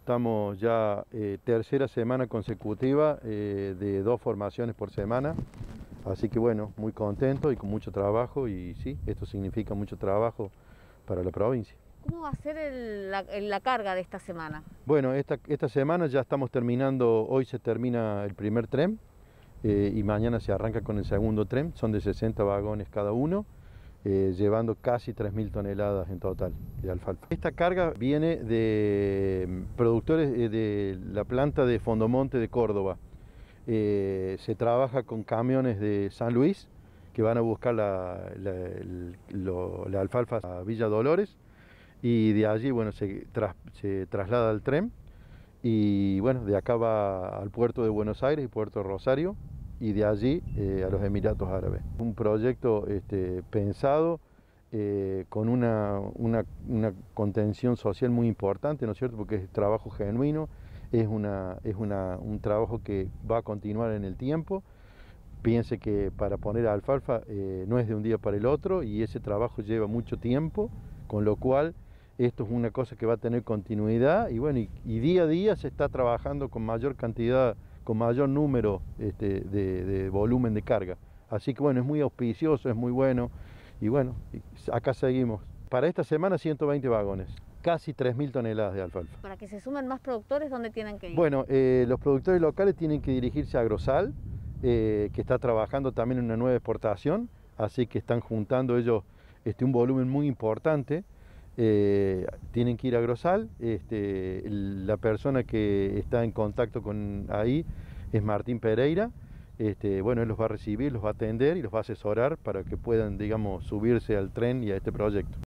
estamos ya tercera semana consecutiva de 2 formaciones por semana, así que bueno, muy contento y con mucho trabajo, y sí, esto significa mucho trabajo para la provincia. ¿Cómo va a ser la carga de esta semana? Bueno, esta semana ya estamos terminando, hoy se termina el primer tren y mañana se arranca con el segundo tren, son de 60 vagones cada uno. Llevando casi 3.000 toneladas en total de alfalfa. Esta carga viene de productores de la planta de Fondomonte de Córdoba. Se trabaja con camiones de San Luis que van a buscar la alfalfa a Villa Dolores, y de allí bueno, se traslada al tren, y bueno, de acá va al puerto de Buenos Aires y puerto de Rosario, y de allí a los Emiratos Árabes. Un proyecto pensado con una contención social muy importante, ¿no es cierto? Porque es trabajo genuino, es un trabajo que va a continuar en el tiempo. Piense que para poner alfalfa no es de un día para el otro, y ese trabajo lleva mucho tiempo, con lo cual esto es una cosa que va a tener continuidad, y bueno, y día a día se está trabajando con mayor cantidad, con mayor número de volumen de carga. Así que bueno, es muy auspicioso, es muy bueno, y bueno, acá seguimos. Para esta semana 120 vagones, casi 3.000 toneladas de alfalfa. Para que se sumen más productores, ¿dónde tienen que ir? Bueno, los productores locales tienen que dirigirse a Agrosal, que está trabajando también en una nueva exportación, así que están juntando ellos un volumen muy importante. Tienen que ir a Agrosal. La persona que está en contacto con ahí es Martín Pereira. Bueno, él los va a recibir, los va a atender y los va a asesorar para que puedan, digamos, subirse al tren y a este proyecto.